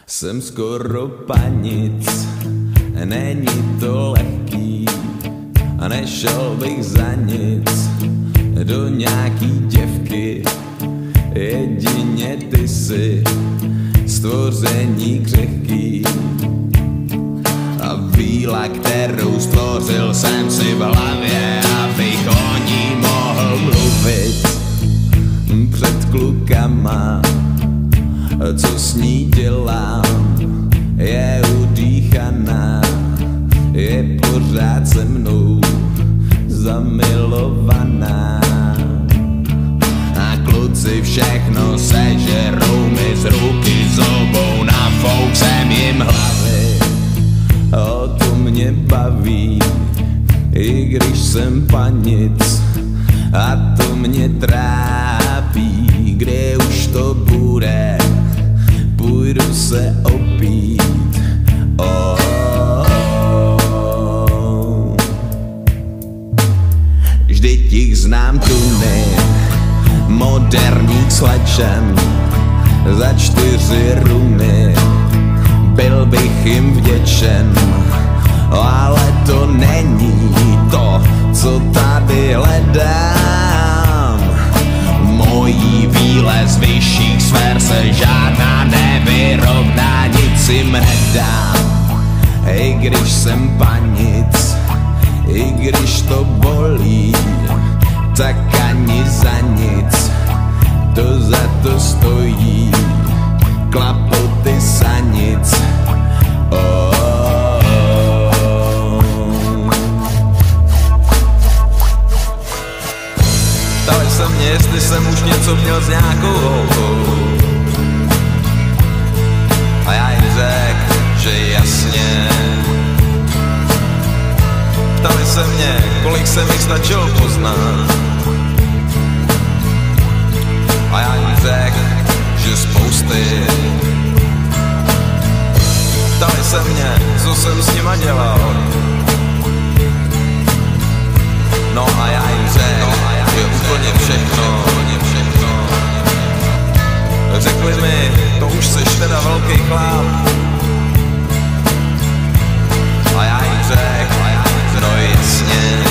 Jsem skoro panic, není to lehký a nešel bych za nic do nějaký děvky. Jedině ty jsi stvoření křehký a víla, kterou stvořil jsem si v hlavě, abych o ní mohl mluvit před klukama. Co s ní dělám, je udýchaná, je pořád se mnou zamilovaná. A kluci všechno sežerou mi z ruky, z obou nafouk jsem jim hlavy. O to mě baví, i když jsem panic, a to mě trápí. Kdy už to bude, půjdu se opít. Vždyť jich znám tuny, moderních slečen, za 4 rumy byl bych jim vděčen. Ale to není to, co tady hledám. Mojí víle z vyšších sfér se žádná nevyrovná, nic jim nedám. I když jsem panic, i když to bolí, tak ani za nic to za to stojí. Klapoty sanic, Ptali se mě, jestli jsem už něco měl s nějakou holkou, a já jim řekl, že jasně. Ptali se mě, kolik jsem jich stačilo poznat, a já jim řekl, že spousty. Ptali se mě, co jsem s nima dělal, no a já jim řekl, že úplně všechno. Řekli mi, to už seš teda velký chlap, a já jim řekl, no jasně.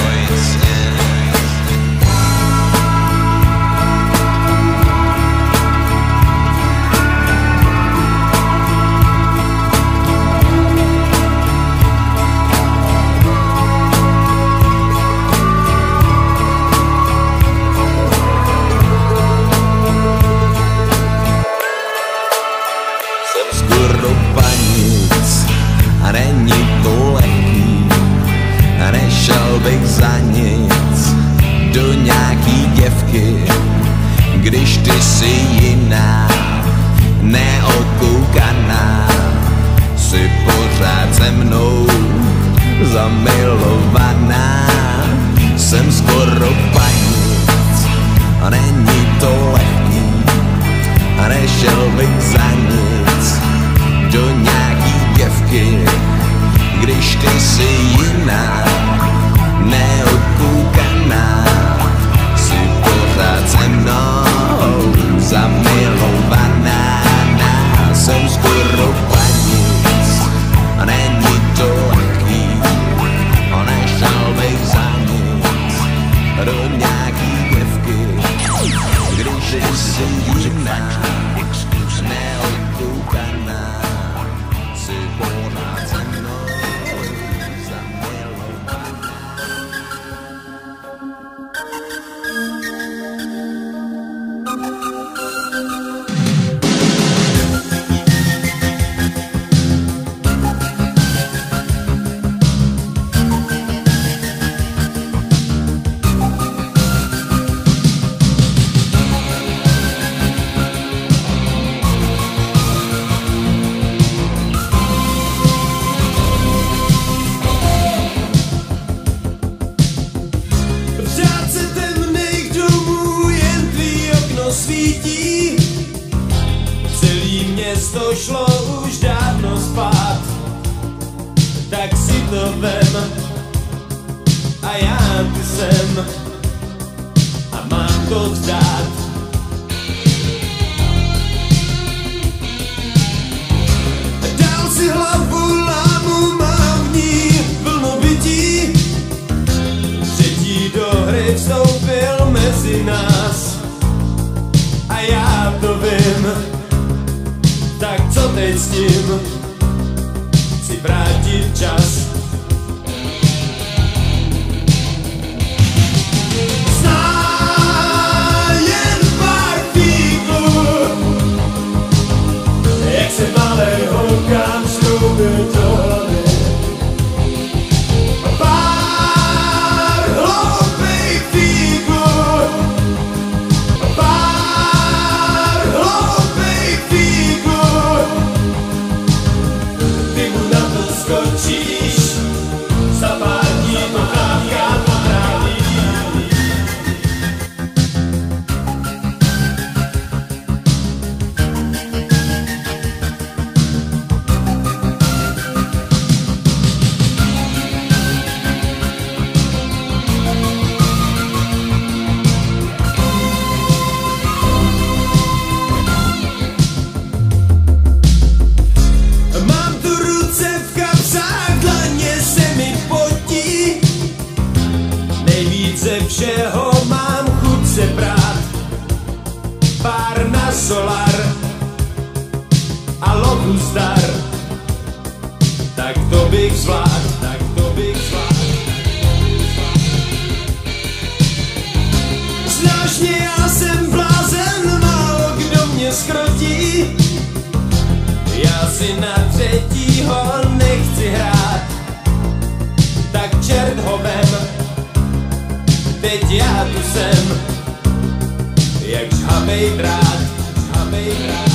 Skoro panic a není to lehký a nešel bych za nic do nějaký děvky, když ty jsi jiná, neokoukaná, jsi pořád se mnou zamilovaná. Jsem skoro panic a není to lehký a nešel bych za nic do nějaký děvky, když ty jsi jiná, neokoukaná, jsi pořád se mnou zamilovaná. Jsem skoro panic a není to lehký a nešel bych za nic do nějaký děvky, když ty jsi jiná, neokoukaná, jsi pořád se mnou zamilovaná. Svítí, celý město šlo už dávno spát, tak si to vem a já ty jsem a mám to vzdát. co teď s tím? Chci vrátit čas. Znám jen pár fíglů, jak se malej holkám šroubí do hlavy. Pár hloupých fíglů, pár hloupých fíglů. Ty mu na to skočíš, za pár dní to chávka potráví. Mám tu ruce v kapsách, dlaně se mi potí. Nejvíce všeho mám chuť se brát. Pár na solar a lovu zdar. Tak to bych zvlád, tak to bych zvlád. Znáš mě, já jsem blázen, málo kdo mě skrotí. Já si na třetího nechci hrát, tak čert ho vem, teď já tu jsem, jak žhavej drát, žhavej drát.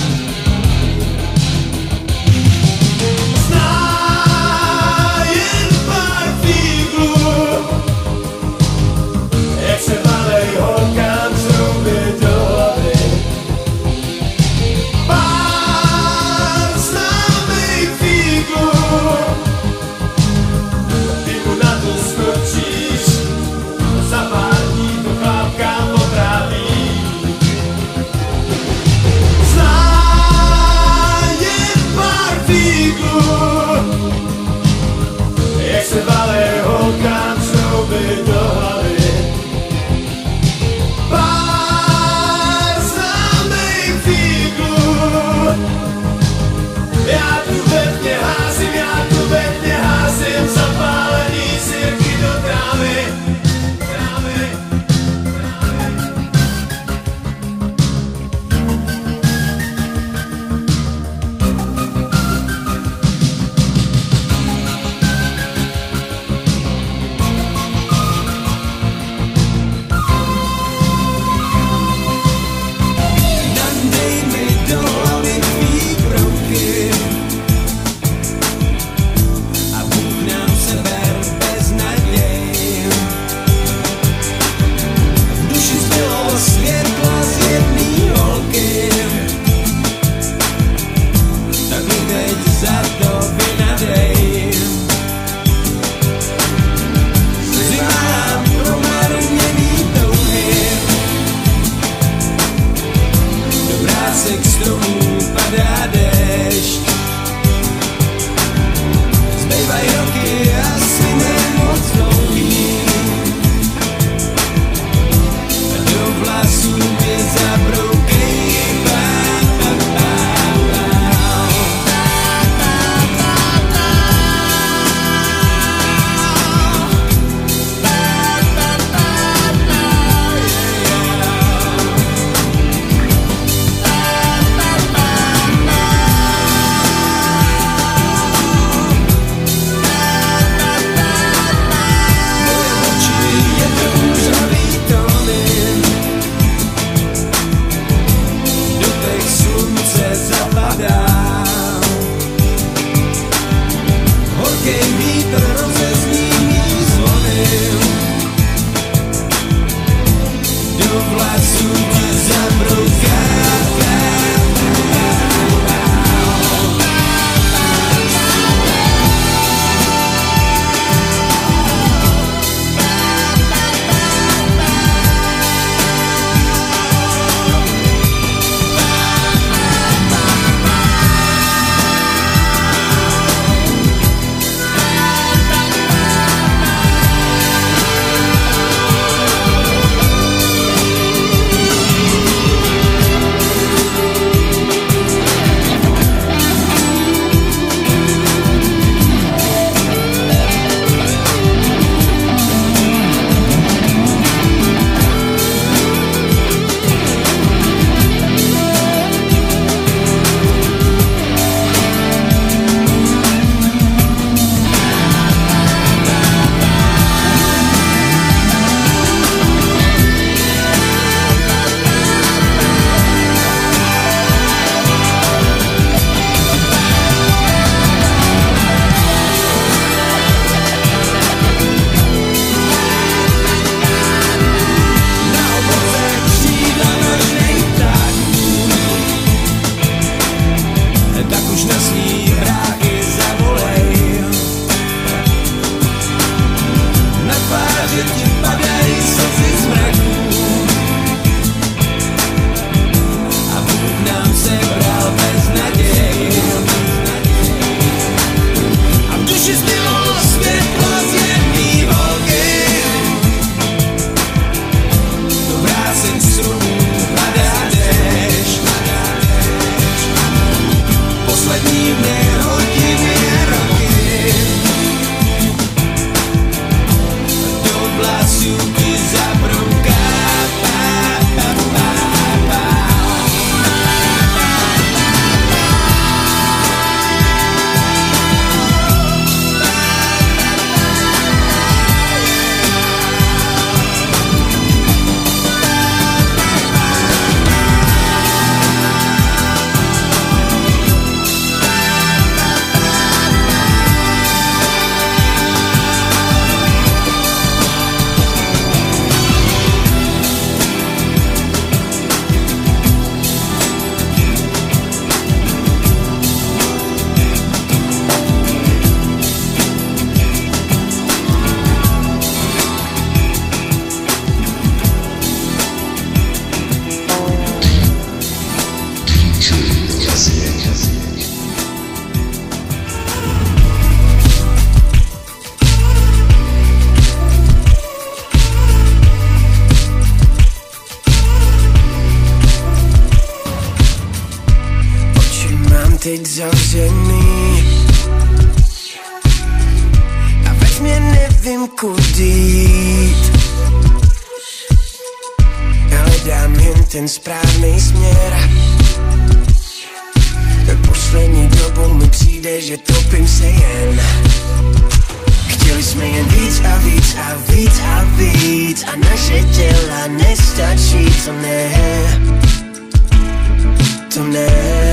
Znám jen pár fíglů, jak se malej holkám šroubí do hlavy. Pár známých fíglů, ty mu na to skočíš, za pár dní to chlapka potráví. Znám jen pár fíglů, jak se malej holkám šroubí do hlavy. Pár známých fíglů, já tu ve tně házím zapálený sirky do trávy. Nadej mi do hlavy tvý brouky a Bůh nám seber bez naděj. V duši zbylo světla z jedný holky, tak mi teď za to vynadej. Zimám promarněný touhy, do vrásek stromů padá déšť. Zbývaj roky asi nemoc dlouhý, do vlasů mě zabroukej. mi hodiny, roky. Do vlasů ti zabrouká. Teď zavřený a veď mě nevím kudy jít. Hledám jen ten správný směr. Poslední dobou mi přijde, že topím se jen. Chtěli jsme jen víc a víc a víc a víc a naše těla nestačí, to ne, to ne.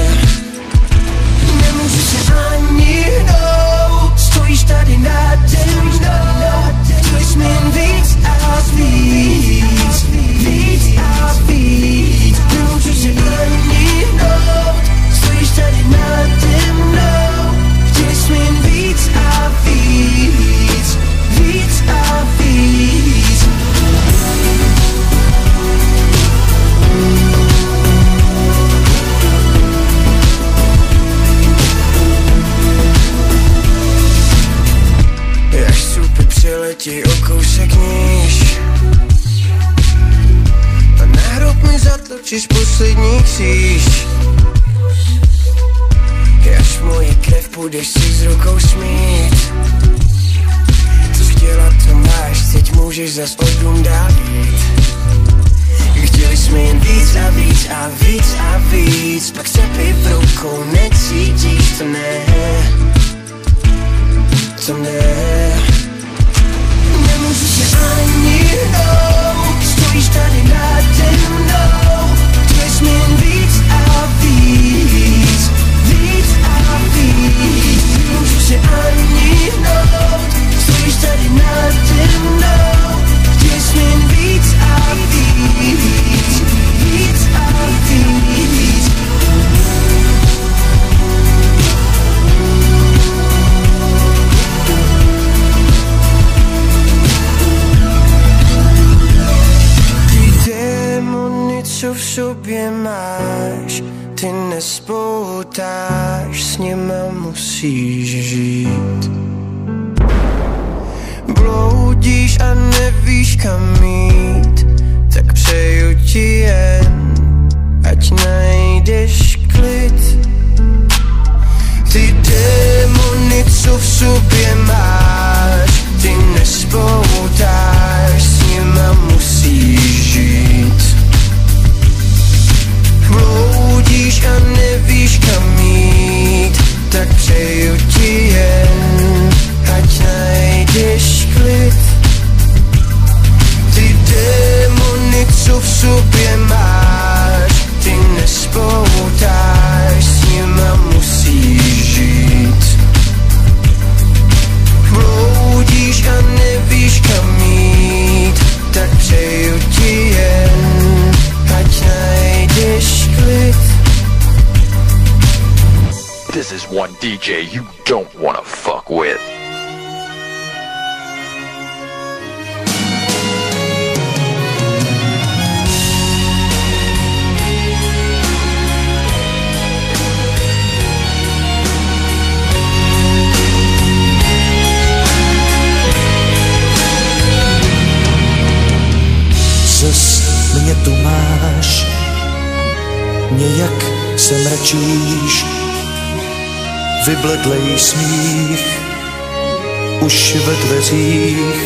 Nemůžu se ani hnout, stojíš tady nade mnou. Chtěli jsme jen víc a víc, víc a víc. Nemůžu se ani hnout, stojíš tady nade mnou. Chtěli jsme jen víc a víc, víc a víc. Až supy přiletí o kousek níž a na hrob mi zatlačíš poslední kříž. Až moje krev budeš si s rukou smít. Co chtěla, to máš, teď můžeš zas o dům dál jít. Chtěli jsme jen víc a víc a víc a víc, pak cepy v rukou necítíš, to ne, to ne. Nemůžu se ani hnout, stojíš tady nade mnou. Chtěli jsme jen víc a víc, víc a víc. Nemůžu se ani hnout, stojíš tady nade mnou. Chtěli jsme jen víc a víc, víc a víc. Co v sobě máš, ty nespoutáš, s nima musíš žít. Bloudíš a nevíš kam jít, tak přeju ti jen, ať najdeš klid. Ty démony, co v sobě máš, ty nespoutáš, s nima musíš žít. Bloudíš a nevíš kam jít, tak přeju ti jen, ať najdeš klid. Ty démony, co v sobě máš, ty nespoutáš, s nima musíš žít. Bloudíš a nevíš kam jít, tak přeju ti jen, ať najdeš klid. This is one DJ you don't wanna fuck with. Zas mě tu máš, nějak se mračíš, vybledlej smích už ve dveřích.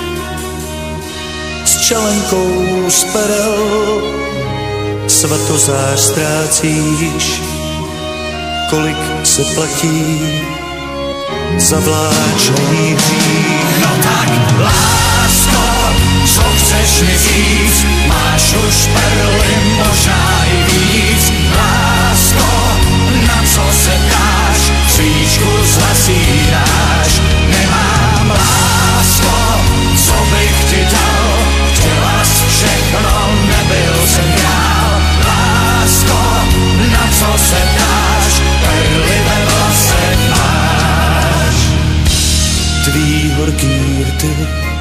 S čelenkou z perel svatozář ztrácíš, kolik se platí za vláčený hřích. No tak, lásko, co chceš mi říct? Máš už perly, možná i víc. Lásko, na co se ptáš? Svíčku zhasínáš. Nemám, lásko, co bych ti dal? Chtěla jsi všechno, nebyl jsem král. Lásko, na co se ptáš? Perly ve vlasech máš. Tvý horký rty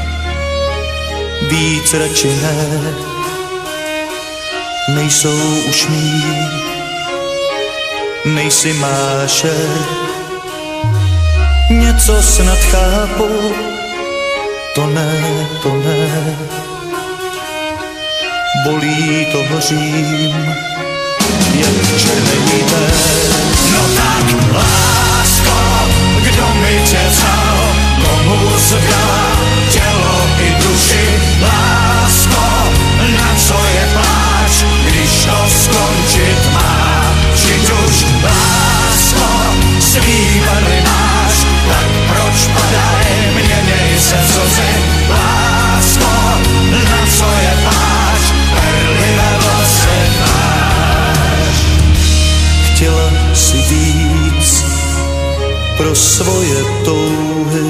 víc radši ne, nejsou už mý, nejsi mášer. Něco snad chápu, to ne, bolí to hořím, jak červený ten. No tak, lásko, kdo mi tě vzal, komu zdala tělo i duši? Lásko, na co je pláč, když to skončit má? Vždyť už, lásko, svý perly máš, tak proč padají, měnej se slzy? Lásko, na co je pláč, perly ve vlasech máš. Chtěla si víc pro svoje touhy,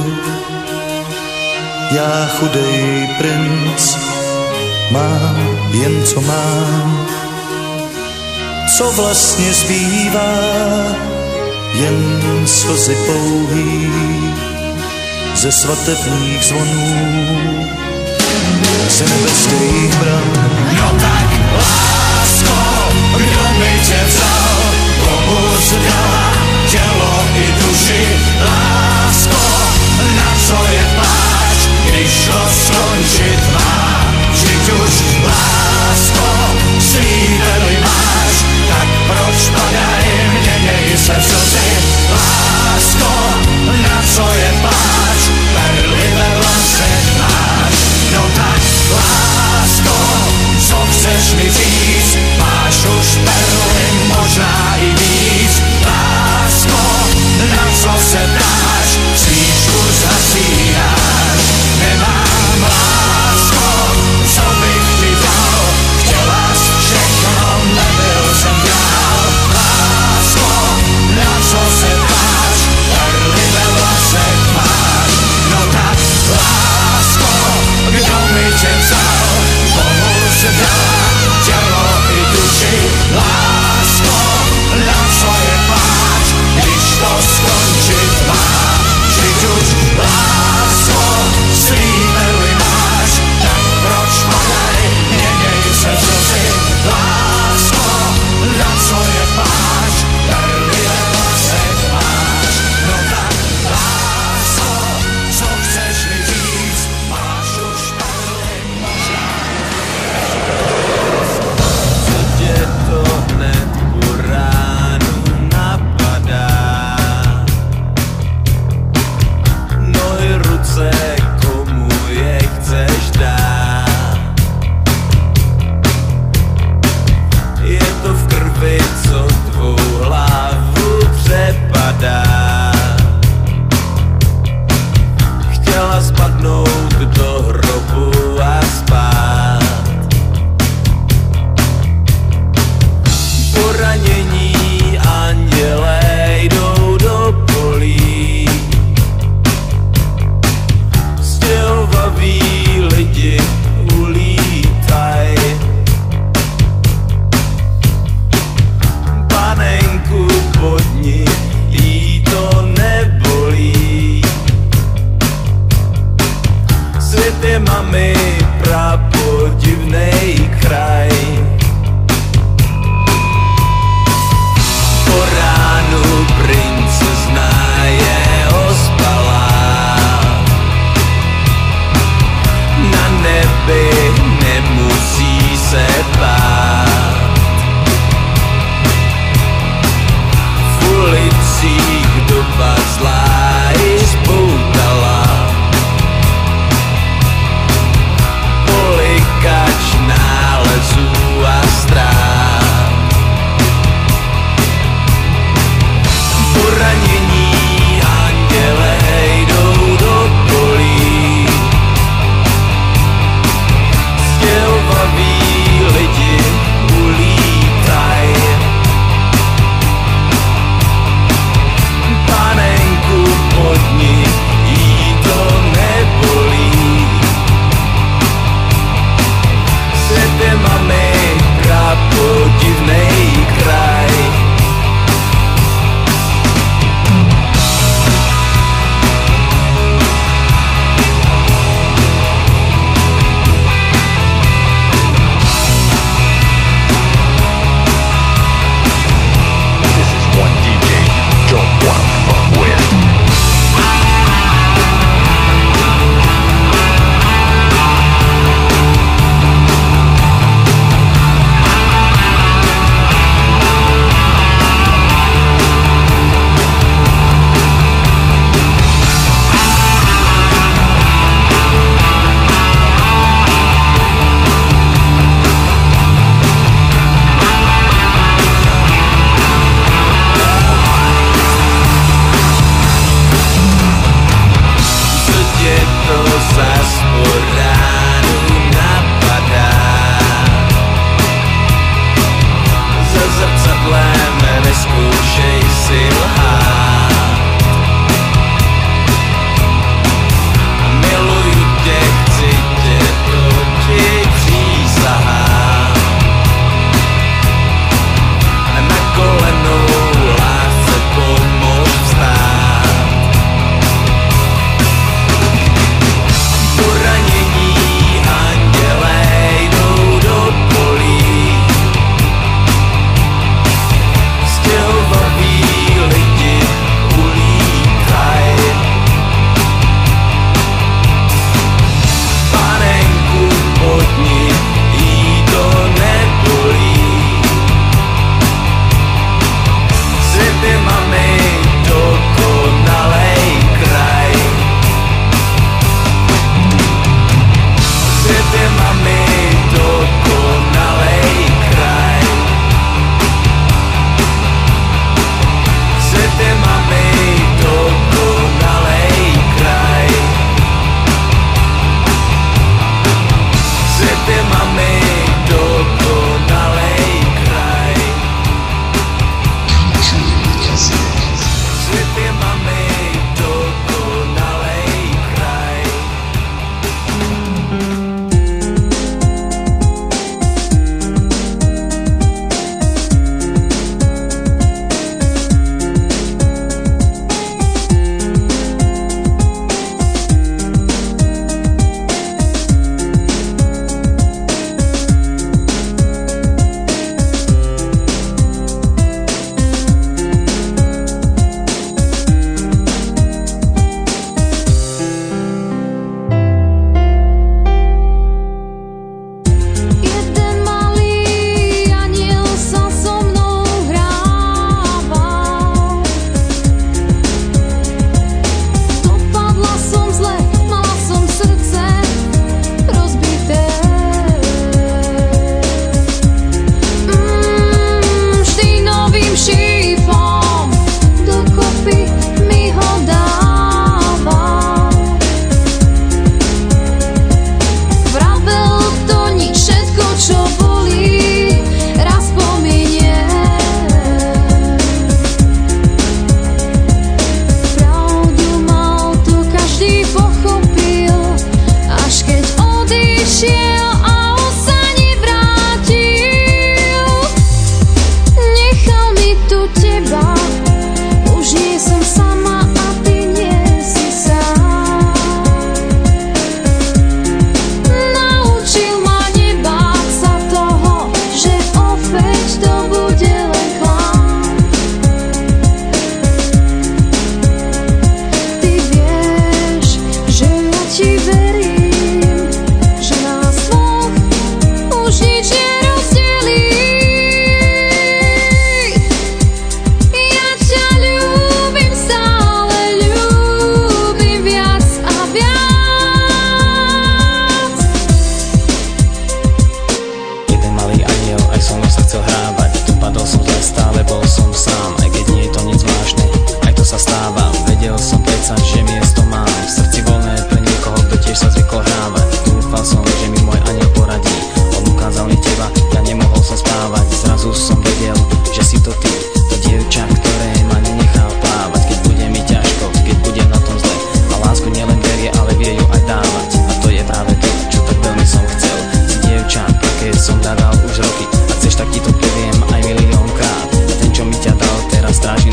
já chudej princ mám jen co mám. Co vlastně zbývá, jen slzy pouhý ze svatebních zvonů, z nebeských bran. No tak, lásko, kdo mi tě vzal, komu zdala tělo i duši? Lásko, na co je pláč, když to skončit má? Vždyť už, lásko, svý perly máš, tak proč padají, měnej se slzy? Lásko, na co je pláč, perly ve vlasech máš. No tak, lásko, co chceš mi říct? Máš už perly, možná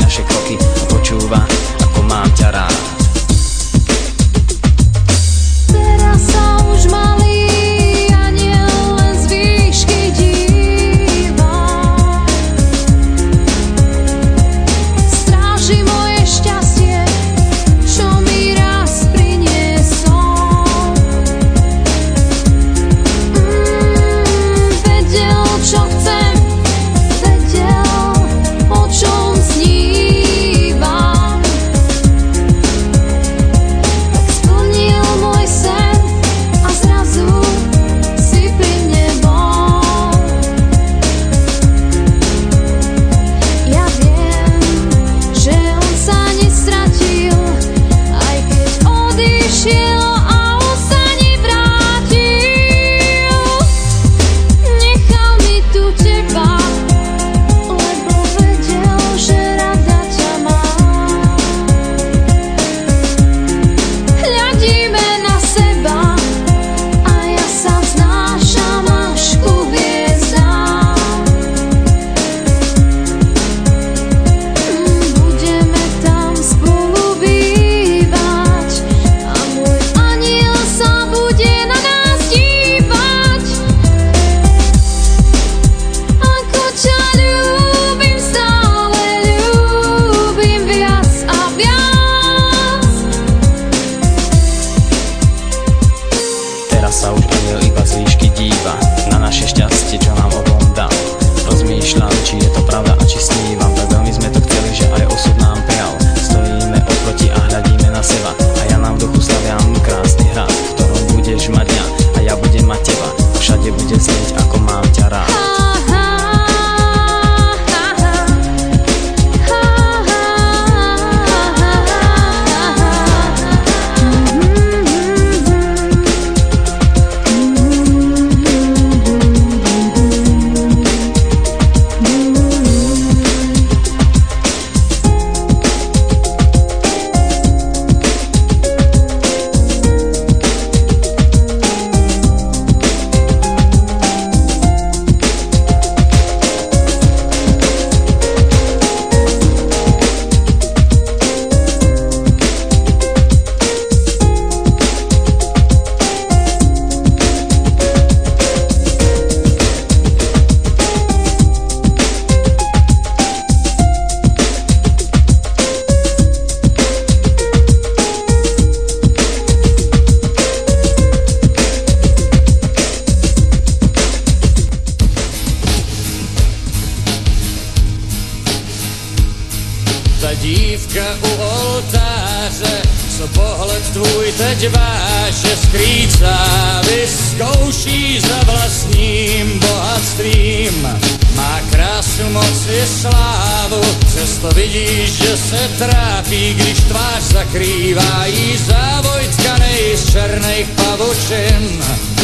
naše kroky a počúva, ako mám ťa rád. Teraz sa už malý aniel len z výšky díva, stráži moje šťastie, čo mi raz priniesol. Vedel, čo chcem, vedel, o čom snívam, tak splnil môj sen a zrazu si pri mne bol. Ja viem, že on sa nestratil, aj keď odišiel a on sa nevrátil. Nechal mi tu teba, lebo vedel, že rada ťa mám. Hľadíme na seba a ja sa vznášam až ku hviezdám. Budeme tam spolu bývať a môj aniel sa bude na nás dívať. Ako ťa ľúbim, stále ľúbim viac a viac. Teraz sa už aniel iba z výšky díva na naše šťastie, čo nám obom dal. Rozmýšľam, či je to pravda a či snívam, tak veľmi sme to chceli, že aj osud nám prial. Stojíme oproti a hľadíme na seba a ja nám v duchu staviam krásny hrad, v ktorom budeš mať mňa a ja budem mať teba a všade bude znieť, ako mám ťa rád. Ta dívka u oltáře, co pohled tvůj teď váže, skrýca vyzkouší za vlastním bohatstvím. Má krásu, moc i slávu, přesto vidíš, že se trápí, když tvář zakrývá jí závoj tkanej z černých pavučin.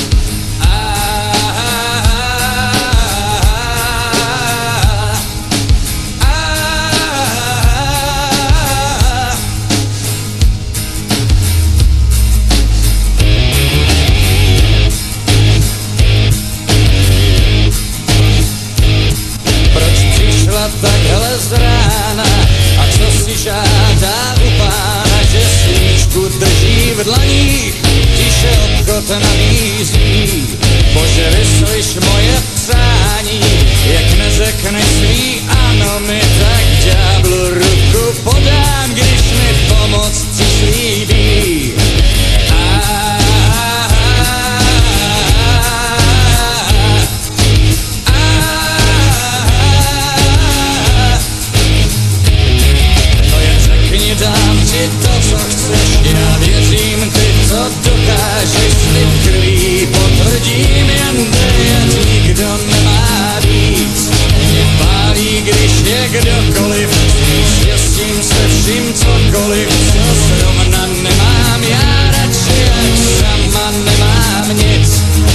Takhle z rána, a co si žádá u pána, že svíčku drží v dlaních, tiše obchod nabízí. Bože, vyslyš moje přání, jak neřekneš svý ano, mi tak ďáblu ruku podám, když mi pomoc přislíbí. Dám ti to, co chceš, já věřím, ty to dokážeš, slib krví potvrdím, jen ať nikdo nemá víc. Mě pálí, když je kdokoliv, štěstím se vším cokoliv, co zrovna nemám, já radši jak sama nemám nic.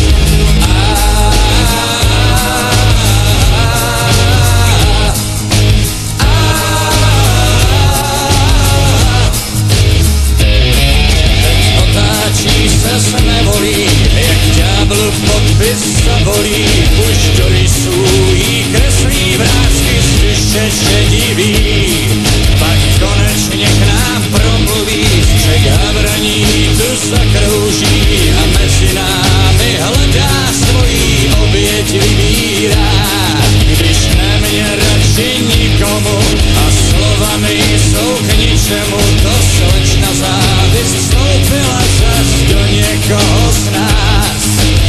Se nevolí, jak ďáblu podpis zabolí, už do rysů jí kreslí vrásky z duše šediví. pak konečně k nám promluví, řek havraní tu zakrouží a mezi námi hledá svojí oběť vybírá. Když nemě radši nikomu a slova nejsou k ničemu, to slečna závist vstoupila zas do někoho z nás.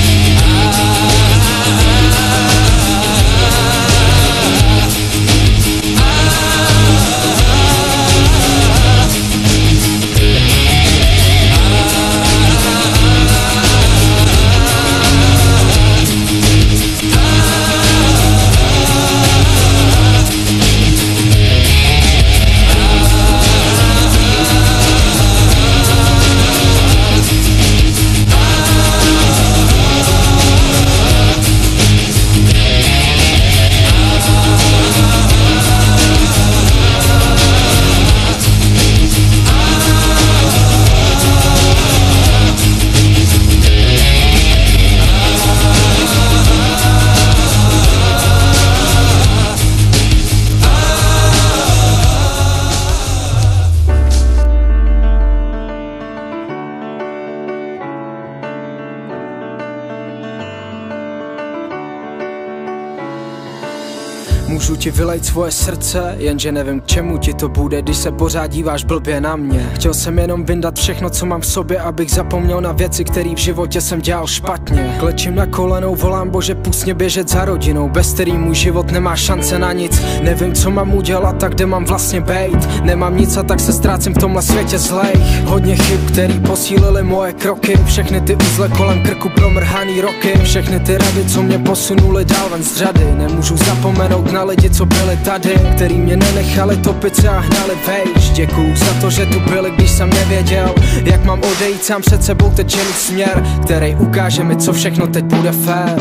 Můžu ti vylejt svoje srdce, jenže nevím k čemu ti to bude, když se pořád díváš blbě na mě. Chtěl jsem jenom vyndat všechno, co mám v sobě, abych zapomněl na věci, které v životě jsem dělal špatně. Klečím na kolenou, volám Bože, pust mě běžet za rodinou, bez který můj život nemá šance na nic. Nevím, co mám udělat, tak kde mám vlastně bejt. Nemám nic a tak se ztrácím v tomhle světě zlejch. Hodně chyb, který posílily moje kroky, všechny ty uzle kolem krku promrhaný roky, všechny ty rady, co mě posunuly dál ven z řady. Nemůžu zapomenout na lidi, co byli tady, který mě nenechali topit se a hnali vejš. Děkuju za to, že tu byli, když jsem nevěděl, jak mám odejít sám před sebou, teď jen směr, který ukáže mi, co všechno teď bude fér.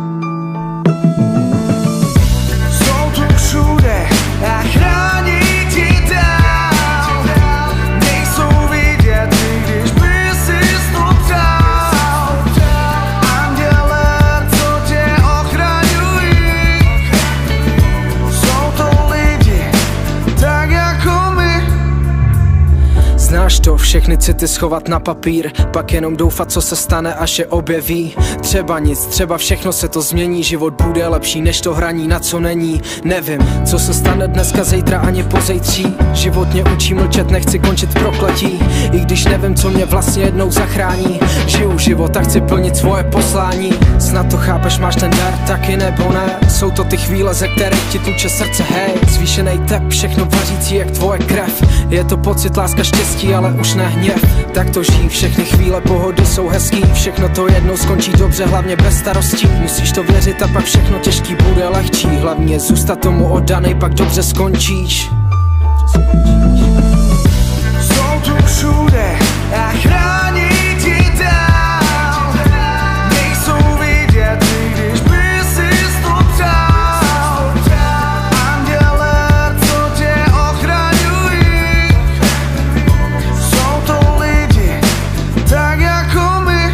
Jsou tu všude a chrání ti dál, nejsou vidět, když by si to přál. Anděle, co tě ochraňují, jsou to lidi tak jako my. Znáš to, všechny city schovat na papír, pak jenom doufat, co se stane, až je objeví. Třeba nic, třeba všechno se to změní, život bude lepší než to hraní, na co není. Nevím, co se stane dneska, zítra ani pozejtří. Život mě učí mlčet, nechci končit prokletí, i když nevím, co mě vlastně jednou zachrání. Žiju život a chci plnit svoje poslání. Snad to chápeš, máš ten dar, taky nebo ne? Jsou to ty chvíle, ze kterých ti tluče srdce, hej. Zvýšenej tep, všechno vařící jak tvoje krev. Je to pocit, láska, štěstí, ale už ne hněv. Tak to žij, všechny chvíle pohody jsou hezký, všechno to jednou skončí dobře, hlavně bez starostí. Musíš to věřit a pak všechno těžký bude lehčí, hlavně je zůstat tomu oddanej, pak dobře skončíš. Jsou tu všude a chrání ti dál, nejsou vidět, když by si to přál. Anděle, co tě ochraňují, jsou to lidi tak jako my.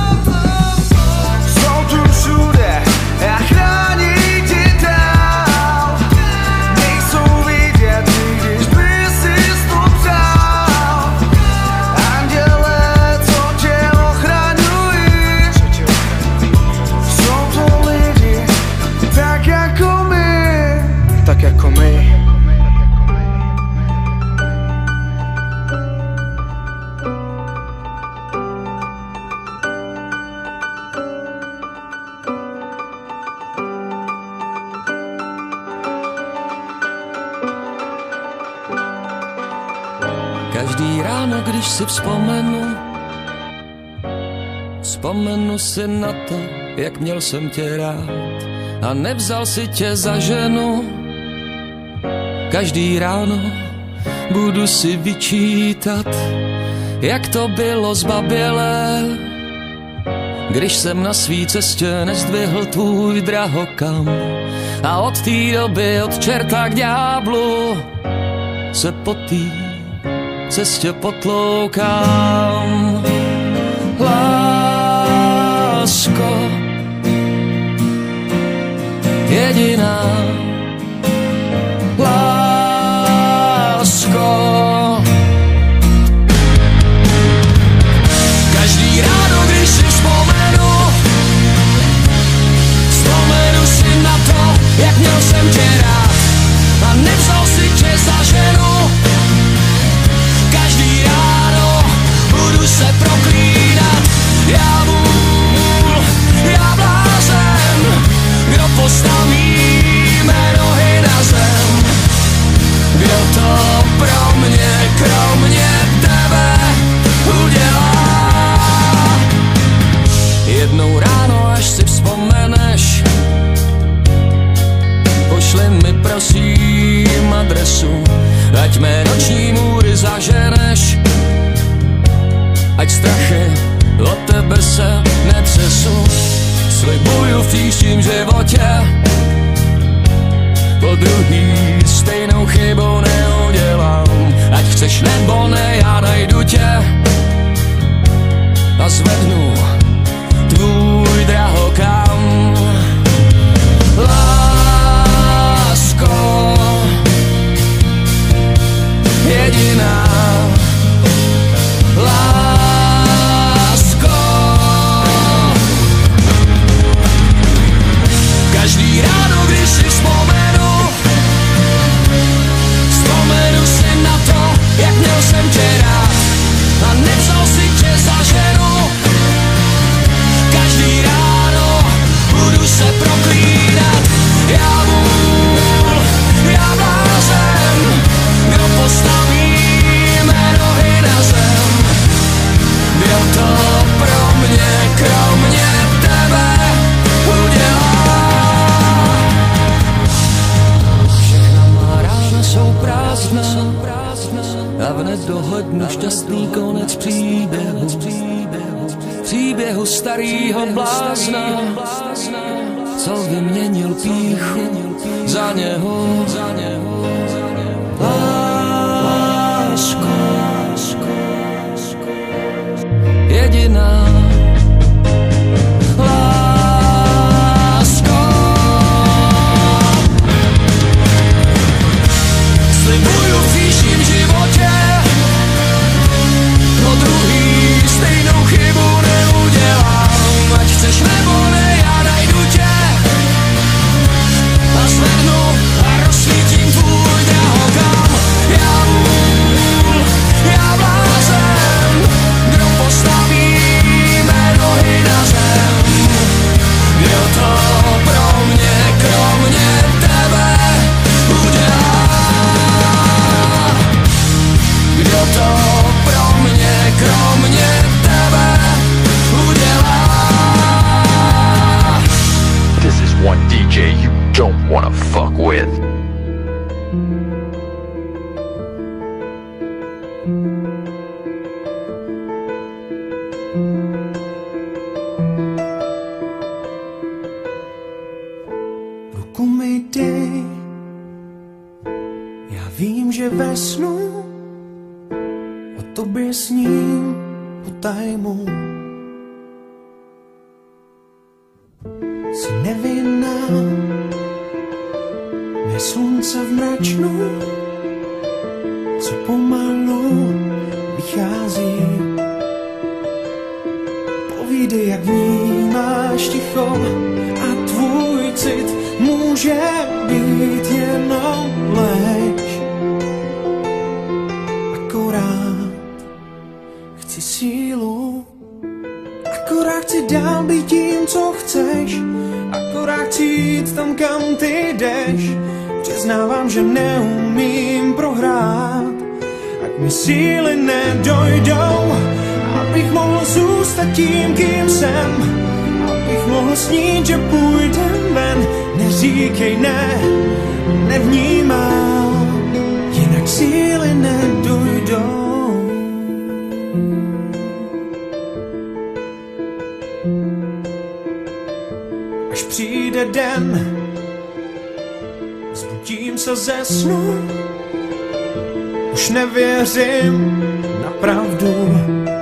Jsou tu všude a chrání ti dál, nejsou vidět, když by si to přál. Anděle, co tě ochraňují, jsou to lidi tak jako my. Tak jako my. Každý ráno, když si vzpomenu si na to, jak měl jsem tě rád a nevzal si tě za ženu. Každý ráno budu si vyčítat, jak to bylo zbabělé, když jsem na svý cestě nezdvihl tvůj drahokam. A od té doby od čerta k ďáblu se po té cestě potloukám. Lásko, jediná lásko, kromě tebe udělá. Jednou ráno, až si vzpomeneš, pošli mi prosím adresu, ať mé noční můry zaženeš, ať strachy od tebe se netřesu. Slibuju v příštím životě po druhý stejnou chybu neudělám. Ať chceš nebo ne, já najdu tě a zvednu tvůj drahokam. Lásko jediná, lásko. Každý ráno, když si vzpomenu si na to, jak měl jsem tě rád a nevzal si tě za ženu. Každý ráno budu se proklínat. Já vůl, já blázen, kdo postaví mé nohy na zem. Kdo to pro mě, kromě tebe udělá. Všechna má rána jsou prázdná a v nedohlednu šťastný konec příběhu starýho blázna, co vyměnil pýchu za něho. Lásko jediná, lásko. Slibuju v příštím životě po druhý stejnou chybu neudělám. Ať chceš nebo ne, já najdu tě a zvednu a rozsvítím tvůj drahokam. Já vůl, já blázen, kdo postaví mé nohy na zem. Kdo to pro mě, kromě tebe udělá. Kdo to pro mě, kromě tebe udělá. This is one DJ you don't wanna fuck with. Ruku mi dej, já vím, že ve snu o tobě sním po tajmu. Jsi nevinná, mé slunce v mračnu, co pomalu vychází. Povídej, jak vnímáš ticho a tvůj cit může být jenom lež. Akorát chci sílu, akorát chci dál být tím, co chceš. Akorát chci jít tam, kam ty jdeš. Přiznávám, že neumím prohrát, ať mi síly nedojdou, abych mohl zůstat tím, kým jsem. Abych mohl snít, že půjdem ven. Neříkej ne, nevnímám, jinak síly nedojdou. Až přijde den, zbudím se ze snu, už nevěřím na pravdu.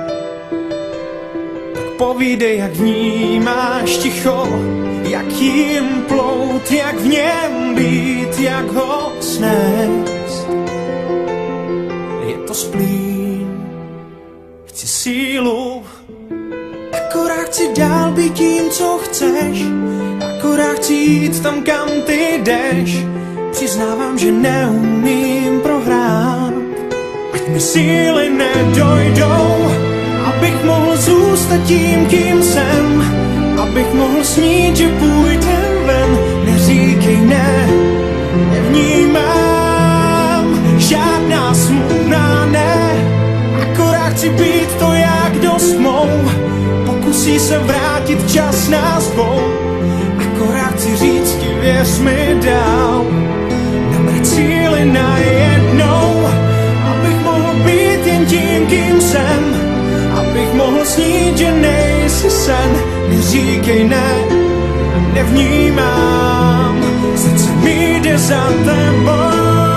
Tak povídej, jak vnímáš ticho, jak jim plout, jak v něm být, jak ho snést. Je to splín, chci sílu, akorát chci dál být tím, co chceš. Akorát chci jít tam, kam ty jdeš. Přiznávám, že neumím prohrát, ať mi síly nedojdou, abych mohl zůstat tím, kým jsem. Abych mohl snít, že půjdem ven. Neříkej ne, nevnímám žádná smutná chci být to já, kdo s tmou pokusí se vrátit čas nás dvou. Akorát chci říct ti, věř mi dál, namrat síly najednou, abych mohl být jen tím, kým jsem, abych mohl snít, že nejsi sen. Neříkej ne, nevnímám, srdce mi jde za tebou.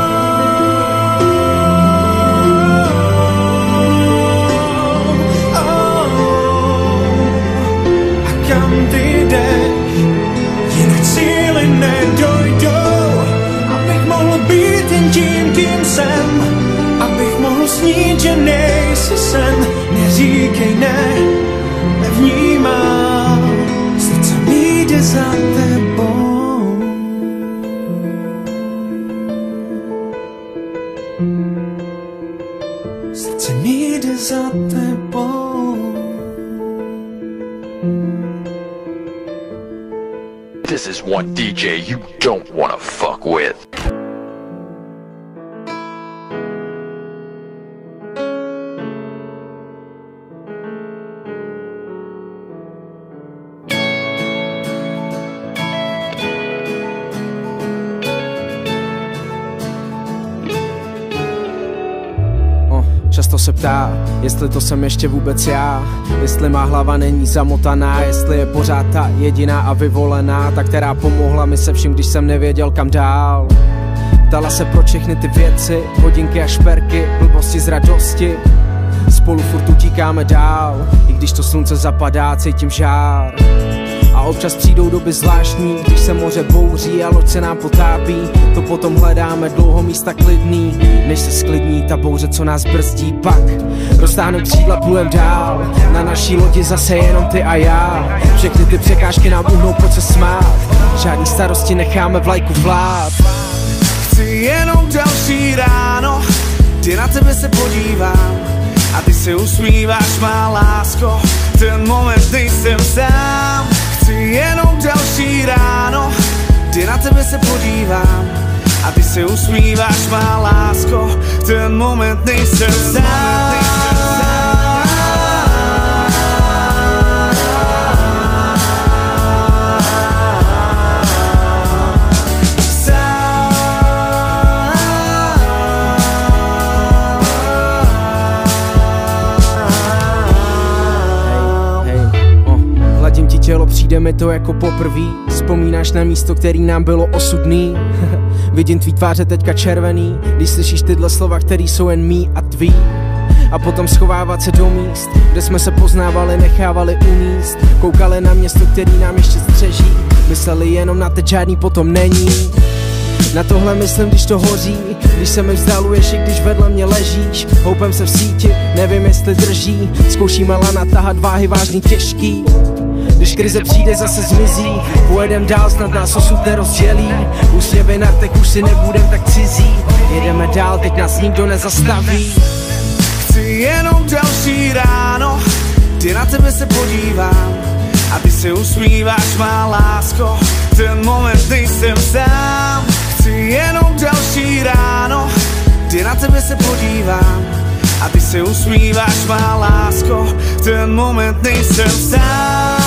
Kam ty jdeš, jinak síly nedojdou, abych mohl být jen tím, kým jsem, abych mohl snít, že nejsi sen. Neříkej ne, nevnímám, srdce mi jde za tebou. Srdce mi jde za tebou. This is one DJ you don't wanna fuck with. Často se ptá, jestli to jsem ještě vůbec já, jestli má hlava není zamotaná, jestli je pořád ta jediná a vyvolená, ta, která pomohla mi se vším, když jsem nevěděl kam dál. Ptala se pro všechny ty věci, hodinky a šperky, blbosti z radosti. Spolu furt utíkáme dál, i když to slunce zapadá, cítím žár. A občas přijdou doby zvláštní, když se moře bouří a loď se nám potápí. To potom hledáme dlouho místa klidný, než se sklidní ta bouře, co nás brzdí. Pak roztáhnem křídla, plujem dál, na naší lodi zase jenom ty a já. Všechny ty překážky nám uhnou, pojď se smát, žádný starosti necháme vlajku vlád. Chci jenom další ráno, kdy na tebe se podívám a ty se usmíváš, má lásko, ten moment nejsem sám. Chci jenom další ráno, kdy na tebe se podívám a ty se usmíváš, má lásko, ten moment nejsem sám. Tělo, přijde mi to jako poprvý. Vzpomínáš na místo, který nám bylo osudný. Vidím tvý tváře teďka červený, když slyšíš tyhle slova, který jsou jen mý a tvý. A potom schovávat se do míst, kde jsme se poznávali, nechávali uníst. Koukali na město, který nám ještě střeží, mysleli jenom na teď, žádný potom není. Na tohle myslím, když to hoří, když se mi vzdaluješ, i když vedle mě ležíš. Houpem se v síti, nevím jestli drží, zkoušíme lana tahat váhy vážný těžký. Když krize přijde, zase zmizí, pojedem dál, snad nás osud nerozdělí. Úsměvy na těch už si nebudem tak cizí, jedeme dál, teď nás nikdo nezastaví. Chci jenom další ráno, kdy na tebe se podívám a ty se usmíváš, má lásko, ten moment nejsem sám. Chci jenom další ráno, kdy na tebe se podívám a ty se usmíváš, má lásko, ten moment nejsem sám.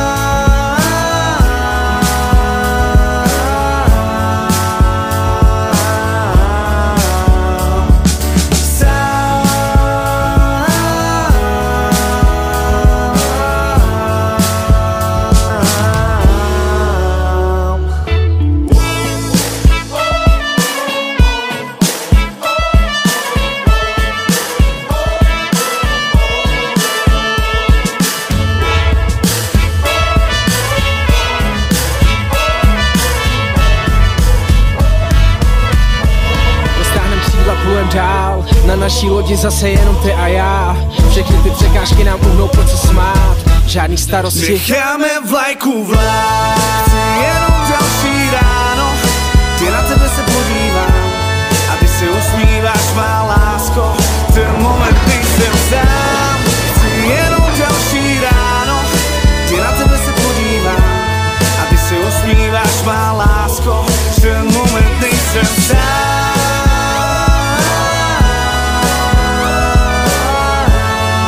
Dál, na naší lodi zase jenom ty a já. Všechny ty překážky nám uhnou, pojď se smát, žádný starosti. Necháme vlajku vlád. Chci jenom další ráno, kdy na tebe se podívám a ty se usmíváš, má lásko, ten moment nejsem sám. Chci jenom další ráno, kdy na tebe se podívám a ty se usmíváš, má lásko, ten moment nejsem sám.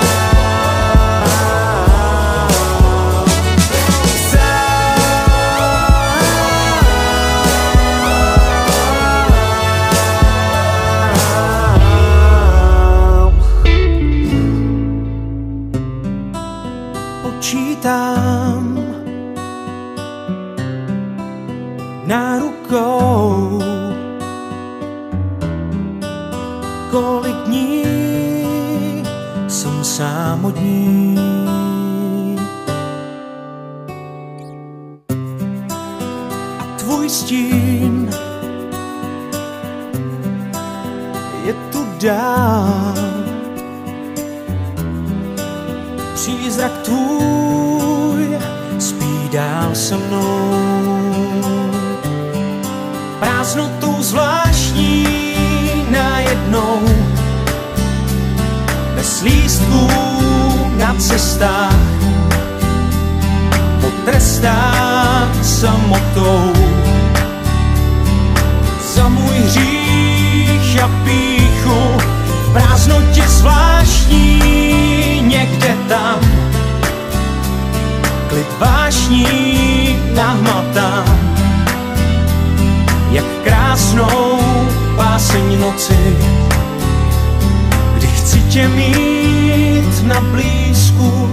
kolik dní jsem sám od ní. Tvůj stín je tu dál, přízrak tvůj spí dál se mnou. Prázdnotou zvláštní najednou, bez lístků na cestách, potrestán samotou. Za můj hřích a pýchu, v prázdnotě zvláštní někde tam, klid vášní nahmatám, jak krásnou báseň noci, kdy chci tě mít na blízku.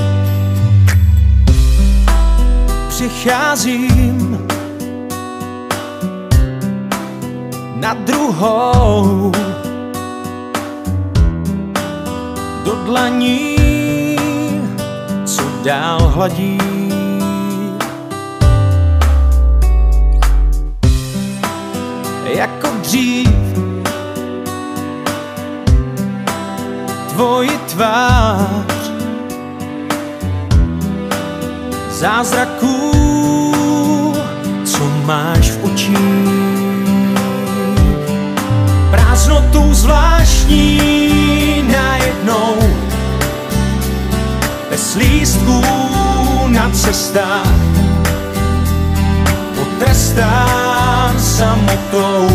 Přicházím na druhou, do dlaní, co dál hladí. Jako dřív tvoji tvář, zázraků, co máš v očích, prázdnotou zvláštní najednou, bez lístků na cestách, potrestán samotou.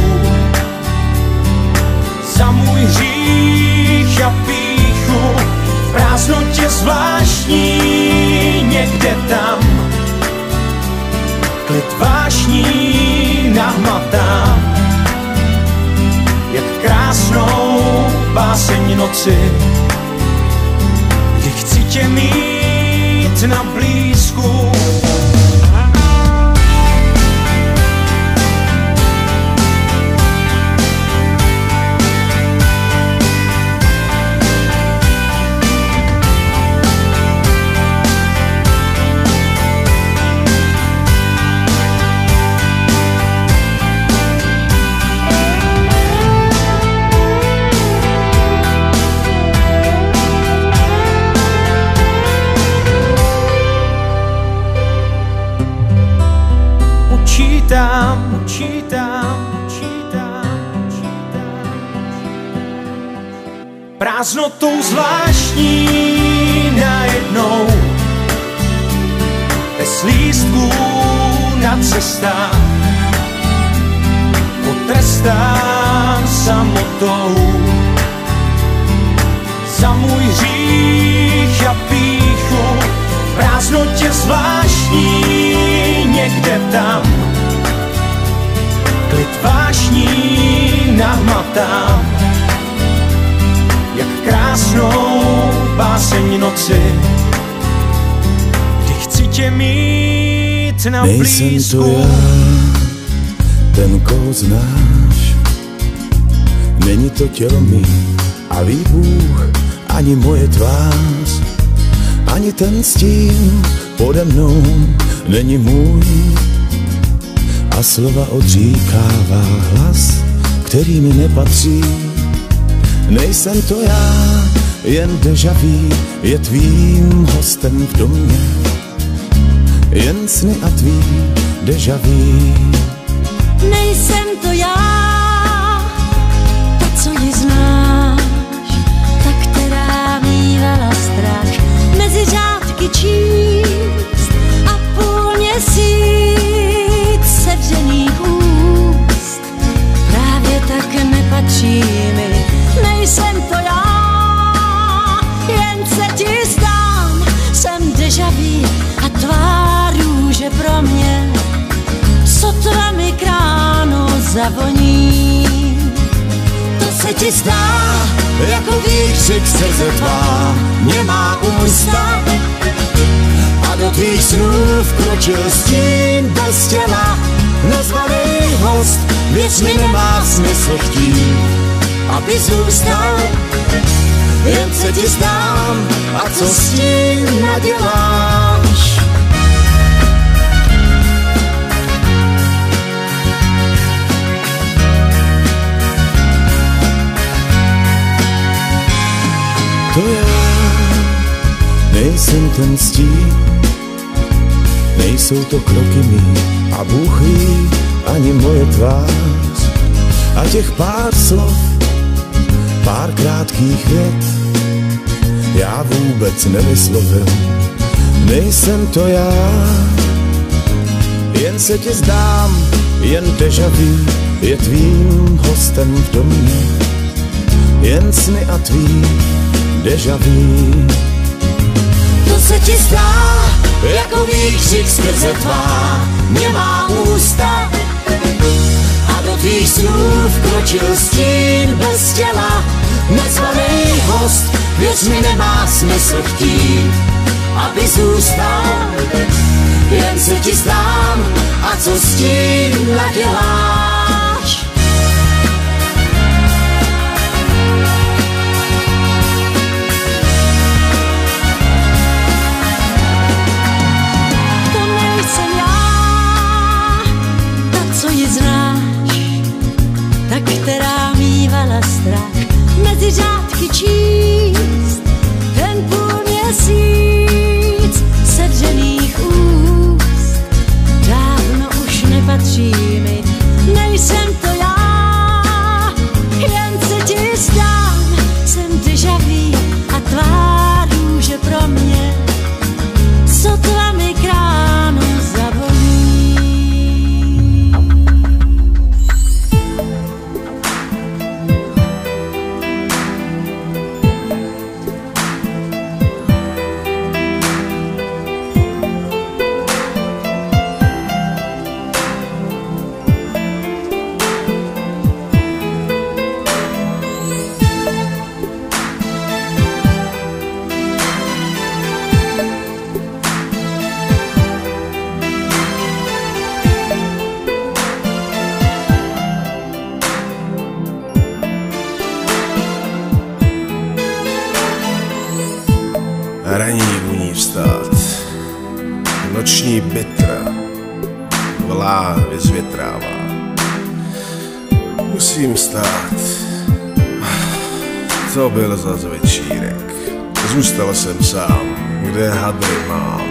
Za můj hřích a pýchu, v prázdnotě zvláštní někde tam, klid vášní nahmatám, jak krásnou báseň noci, kdy chci tě mít na blízku. Prázdnotou zvláštní najednou, bez lístků na cestách, potrestán samotou. Za můj hřích a pýchu, v prázdnotě zvláštní někde tam, klid vášní nahmatám, jak krásnou báseň noci, kdy chci tě mít na blízku. Nejsem to já, ten koho znáš, není to tělo mý a ví Bůh, ani moje tvář, ani ten stín pode mnou není můj. A slova odříkává hlas, který mi nepatří. Nejsem to já, jen déjà vu je tvým hostem v domě. Jen sny a tvý déjà vu. Nejsem to já, ta, co ji znáš, ta, která mívala strach mezi řádky číst a půl měsíc sevřených úst. Právě tak nepatří mi. Nejsem to já, jen se ti zdám, jsem déjà vu a tvá růže pro mě, sotva mi k ránu zavoní. To se ti zdá, jako výkřik srdce tvá, nemá ústa. A do tvých snů vkročil stín bez těla, nezvaný host, věc mi nemá smysl chtít. aby zůstal. Jen se ti zdám, a co s tím naděláš? To já nejsem ten stín, nejsou to kroky mý a Bůh ví ani moje tvář. A těch pár slov, pár krátkých vět já vůbec nevyslovil. Nejsem to já, jen se ti zdám, jen déjà vu je tvým hostem v domě. Jen sny a tvý déjà vu. To se ti zdá, jako výkřik skrze tvá nemá ústa. A do tvých snů vkročil stín bez těla. Nezvaný host, věř mi, nemá smysl chtít, aby zůstal. Jen se ti zdám, a co s tím naděláš? To nejsem já, ta, co ji znáš, ta, která mívala strach mezi řádky číst ten půlměsíc sevřených úst. Dávno už nepatří mi, nejsem to já, jen se ti zdám, jsem déjà vu a tvá růže pro mě, sotva mi k ránu zavoní. Ranní vůní vstát, noční bytra v lávě zvětrává. Musím vstát, to byl zas večírek, zůstal jsem sám, kde hadry mám.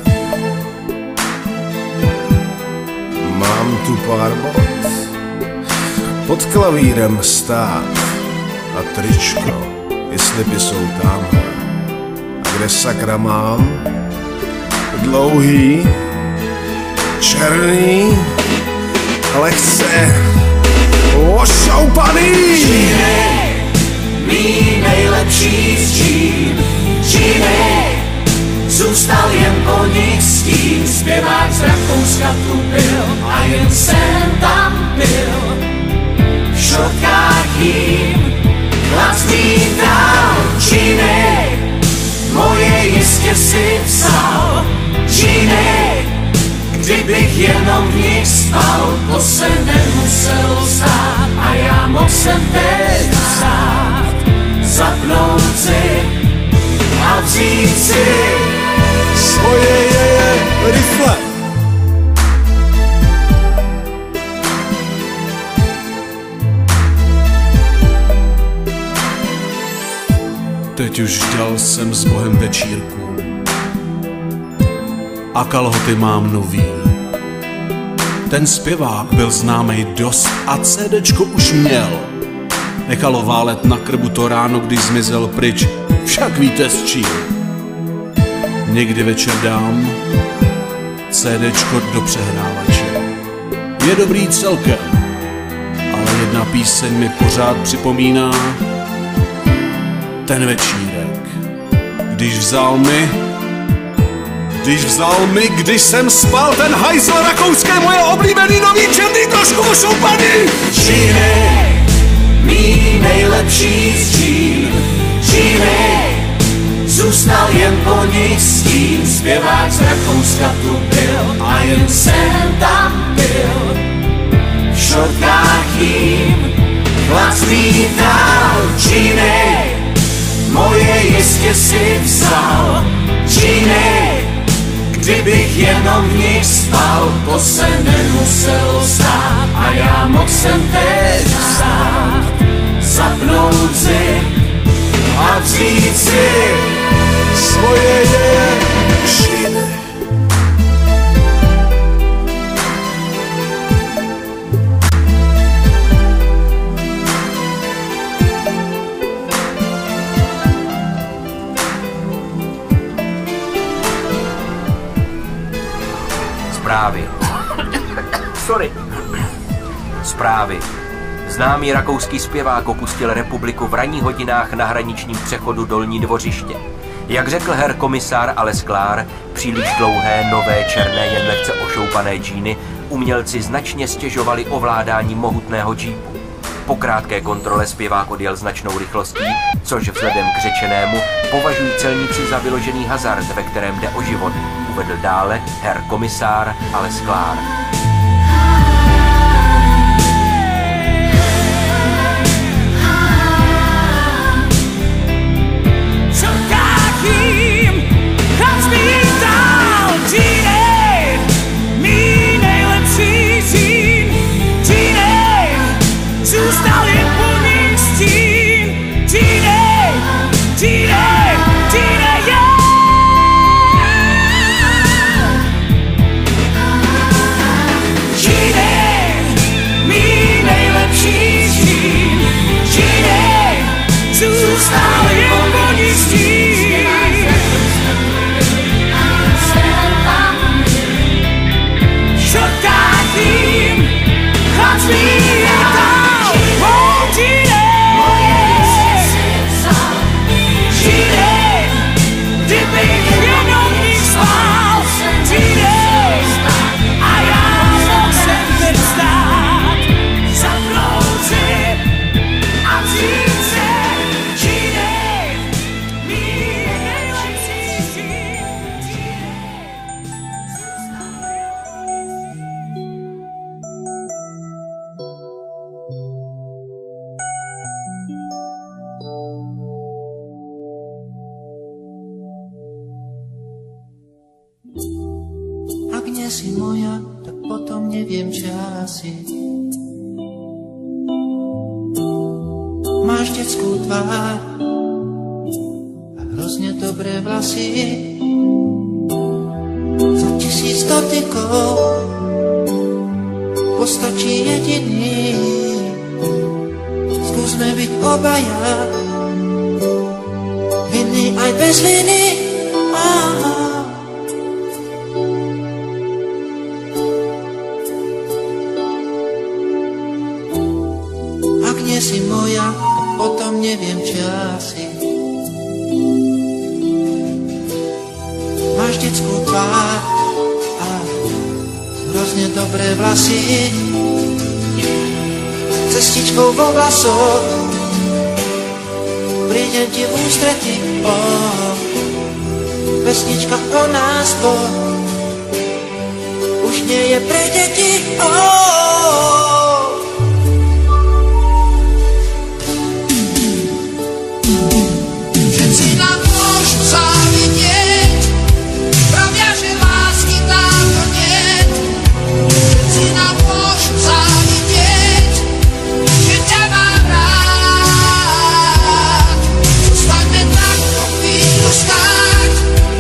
Mám tu pár bod, pod klavírem stát a tričko, jestli by jsou tamhle. Kde sakra mám? Dlouhý, černý, lehce ošoupaný. Džíny, mý nejlepší stín. Džíny, zůstal jen po nich stín. Zpěvák z Rakouska tu byl a jen jsem tam byl. V šotkách jím hlas vítral. Džíny, moje jistě si psal. Džíny, kdybych jenom v nich spal, to se nemuselo stát a já mohl jsem teď vstát, zapnout si a vzít si svoje rifle. Teď už dal jsem s Bohem večírku a kalhoty mám nový. Ten zpěvák byl známej dost a CDčko už měl. Nechalo válet na krbu to ráno, když zmizel pryč, však víte s čím. Někdy večer dám CDčko do přehrávače. Je dobrý celkem, ale jedna píseň mi pořád připomíná ten večírek, když vzal mi, když jsem spal ten hajzl rakouské, moje oblíbený nový černý, trošku ošoupaný. Džíny, mý nejlepší stín. Džíny, zůstal jen po nich stín. Zpěvák z Rakouska tu byl a jen jsem tam byl. V šortkách jím Hlad smítal džíny, moje jistě si vzal džíny. Kdybych jenom v nich spal, to se nemuselo stát. A já mohl jsem teď vstát, zapnout si a vzít si svoje džíny. Zprávy. Známý rakouský zpěvák opustil republiku v ranních hodinách na hraničním přechodu Dolní Dvořiště. Jak řekl herr komisár Alesklar, příliš dlouhé, nové, černé, jen lehce ošoupané džíny umělci značně stěžovali ovládání mohutného džípu. Po krátké kontrole zpěvák odjel značnou rychlostí, což vzhledem k řečenému považují celníci za vyložený hazard, ve kterém jde o život, uvedl dále herr komisár Alesklar. Si moja, tak potom neviem časy. Máš detskú tvár a hrozne dobré vlasy. Za 1000 dotykov postačí jediný. Skúsme byť obaja vinný aj bez viny. Si moja, potom neviem časy. Máš detskú tvár a hrozne dobré vlasy. Cestičkou vo vlasoch prídem ti v ústrety. Pesnička o nás už nie je pre deti.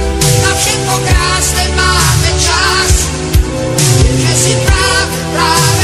Krásne máme čas, že si práve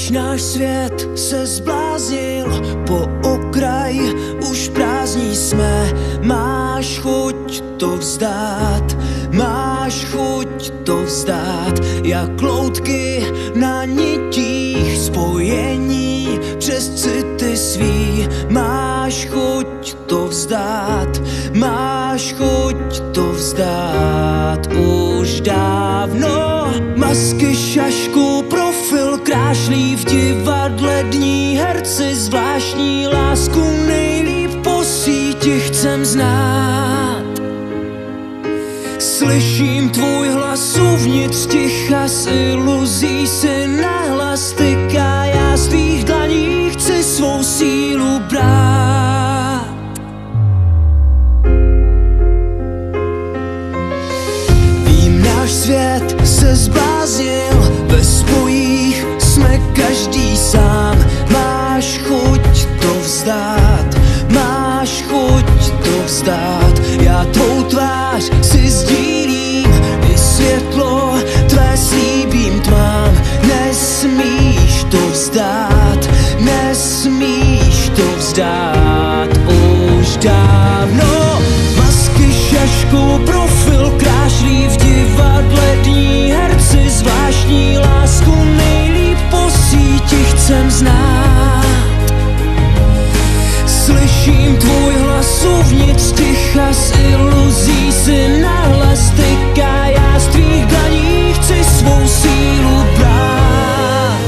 Když náš svět se zbláznil, po okraj už prázdní jsme. Máš chuť to vzdát, máš chuť to vzdát, jak loutky na nitích spojení přes city svý. Máš chuť to vzdát, máš chuť to vzdát už dávno. Masky, šašku, profil krášlí v divadle dní, herci zvláštní lásku nejlíp po síti chcem znát. Slyším tvůj hlas uvnitř ticha, s iluzí si nahlas tyká. Já z tvých dlaní chci svou sílu brát. Vím, náš svět se zbláznil, ve spojích jsme každý sám. Máš chuť to vzdát, máš chuť to vzdát. Já tvou tvář si sdílím, i světlo tvé slíbím tmám. Nesmíš to vzdát, nesmíš to vzdát už dávno. Masky, šašku, profil krášlí v divadle dní, herci zvláštní lásku nejlíp po síti chcem znát. Slyším tvůj hlas uvnitř ticha, s iluzí si nahlas tyká. Já z tvých dlaní chci svou sílu brát.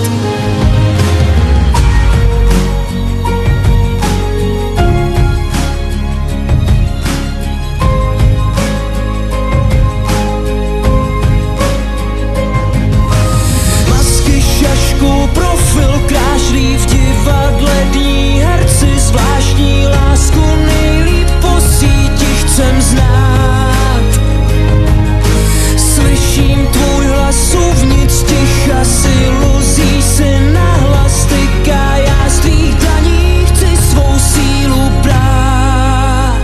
Masky, šašku, profil krášlí v divadle dní, herci zvláštní lásku nejlíp po síti chcem znát. Slyším tvůj hlas uvnitř ticha, s iluzí si nahlas tyká. Já z tvých dlaní chci svou sílu brát.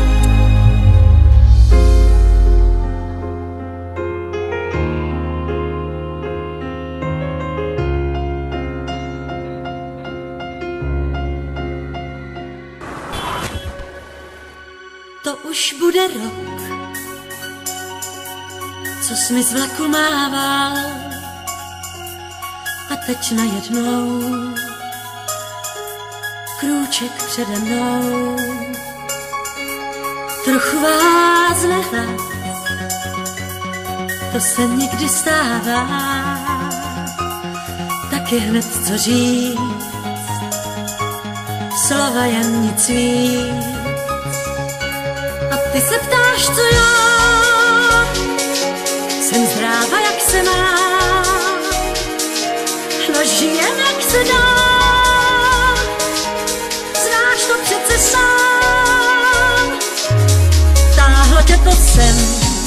To už bude rok, co jsi mi z vlaku mával, a teď najednou krůček přede mnou. Trochu vázne hlas, to se někdy stává, taky hned co říct, slova jen nic víc. A ty se ptáš, co já, jsem zdráva, jak se má, no žijem, jak se dá, znáš to přece sám, táhlo tě to sem,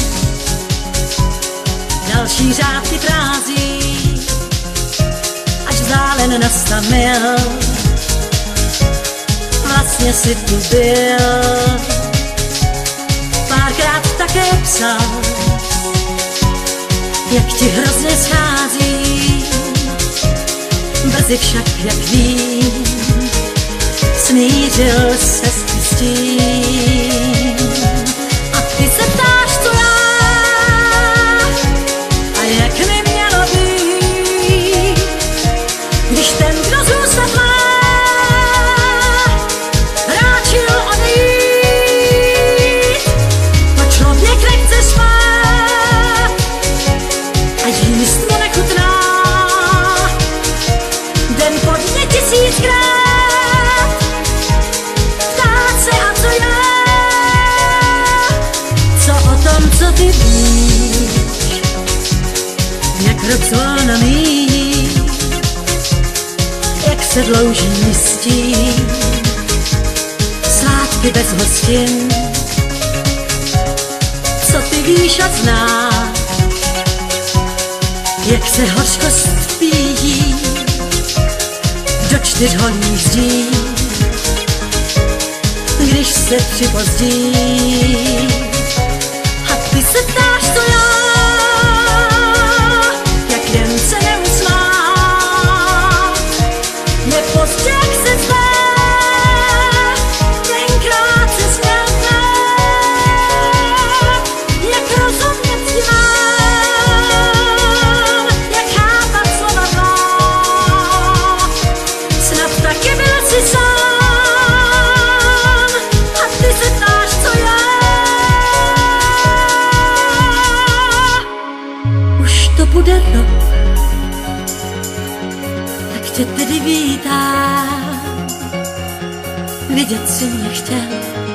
další řádky trází, až vzálen nastamil, vlastně si tu byl. Párkrát také psal, jak ti hrozně schází, brzy však, jak vím, smířil se s tím. A ty se ptáš, co já, a jak mi mělo být, když ten, kdo zůstat má, ráčil odejít. Člověk nechce spát a jíst mu nechutná, den po dně 1000krát ptát se, a co já, co o tom, co ty víš, jak rok zvona míjí, jak se dlouží mistí, svátky bez hostin. Co ty víš a znáš, jak se hořkost píjí do 4 holých zdí, když se připozdí. A ty se ptáš, co já, jak jen se neusmát, vidět si mě chtěl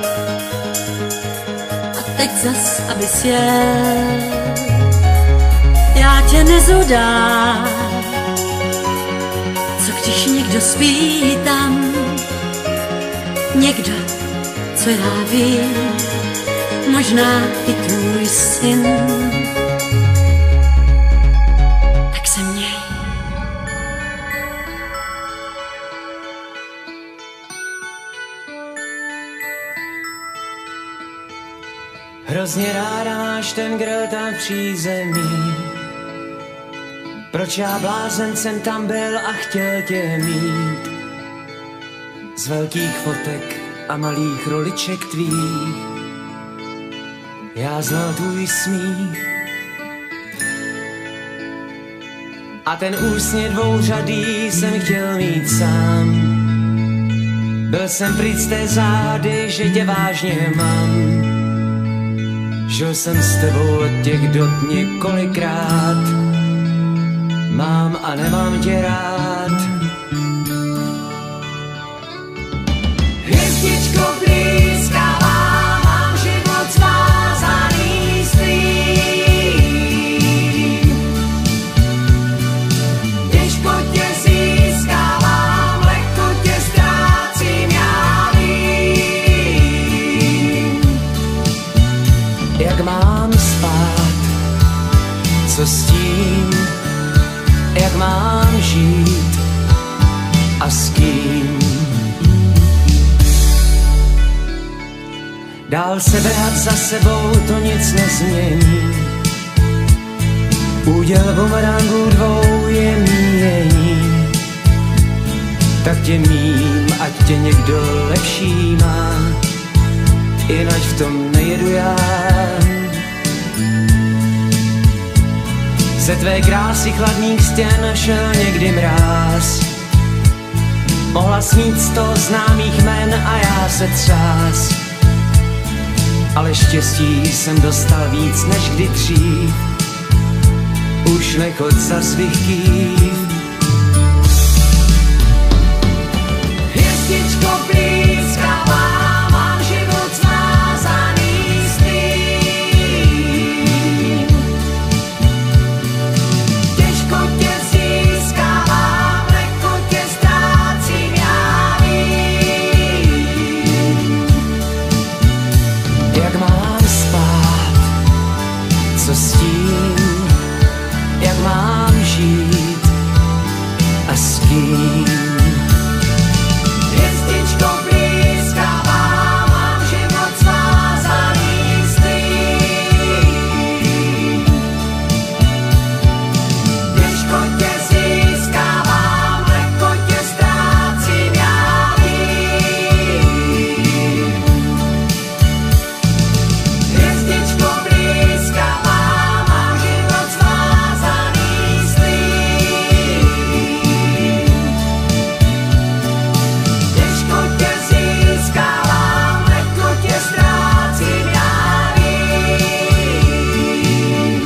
a teď zas, abys jel. Já tě nezudám, co když někdo spí tam, někdo, co já vím, možná i tvůj syn. Tak se měj. Hrozně ráda máš ten grill tam v přízemí. Proč já blázen jsem tam byl a chtěl tě mít? Z velkých fotek a malých roliček tvých já znal tvůj smích. A ten úsměv dvouřadý jsem chtěl mít sám. Byl jsem pryč z té záhady, že tě vážně mám. Žil jsem s tebou od těch dot několikrát. Mám a nemám tě rád. Hvězdičko blízkavá, mám život svázaný s tvým. Těžko tě získávám, lehko tě ztrácím, já vím. Jak mám spát, co s tím? Jak mám žít a s kým? Dál se vrhat za sebou, to nic nezmění. Úděl bumerangů dvou je míjení. Tak tě mím, ať tě někdo lepší má, jinak v tom nejedu já. Ze tvé krásy chladných stěn šel někdy mráz. Mohla snít 100 známých jmen a já se třás. Ale štěstí jsem dostal víc než kdy dřív. Už nechod za svých kýv. Hvězdičko blízkavá, mám život svázaný s tvým. Těžko tě získávám, lehko tě ztrácím, já vím. Jak mám spát, co s tím? Jak mám žít a s kým? Hvězdičko blízkavá, mám život svázaný s tvým. Těžko tě získávám, lehko tě ztrácím, já vím. Hvězdičko blízkavá, mám život svázaný s tvým. Těžko tě získávám, lehko tě ztrácím, já vím.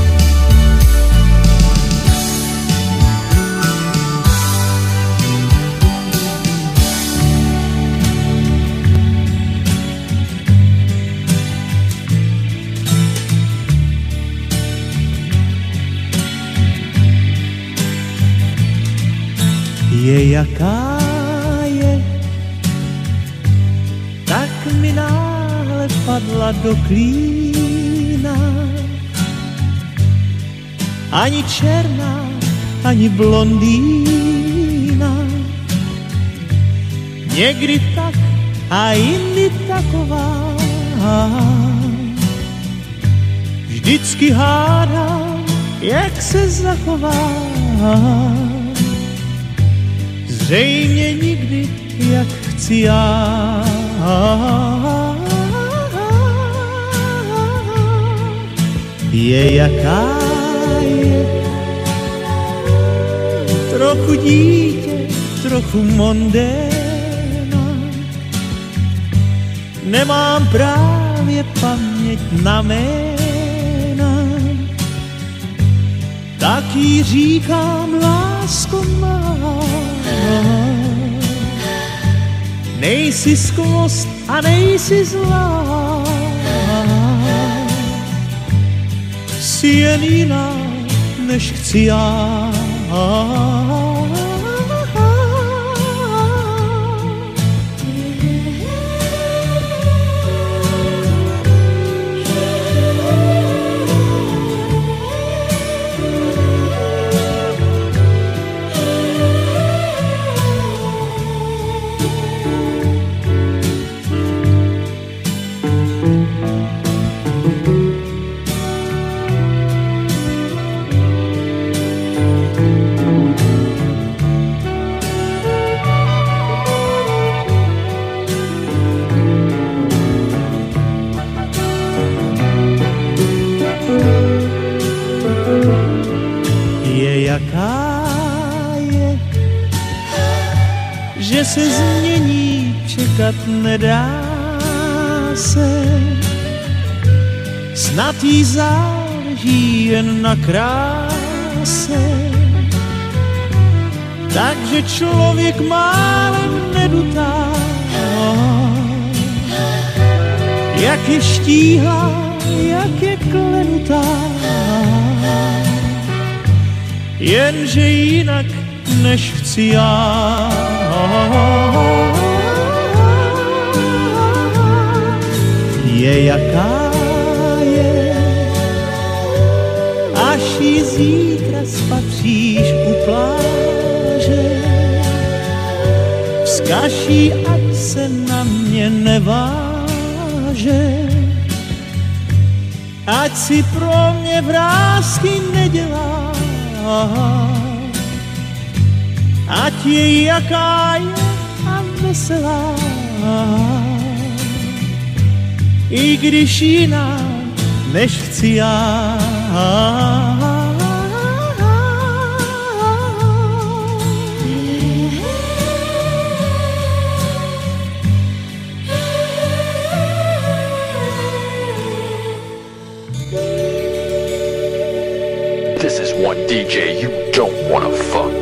Je jaká je, tak mi náhle padla do klína. Ani černá, ani blondýna. Někdy tak a jindy taková. Vždycky hádám, jak se zachová. Zřejmě nikdy, jak chci já. Je jaká je, trochu dítě, trochu mondéna. Nemám právě paměť na jména, tak jí říkám, lásko má. nejsi skvost a nejsi zlá. Jsi jen jiná, než chci já. Jaká je, že se změní, čekat nedá se. Snad jí záleží jen na kráse, takže člověk málem nedutá, jak je štíhlá, jak je klenutá. Jenže jinak než chci já. Je jaká je, až jí zítra spatříš u pláže. Vzkaž jí, ať se na mě neváže, ať si pro mě vrásky nedělá. Ať je jaká je a veselá, i když jiná než chci já. This is one DJ you don't wanna fuck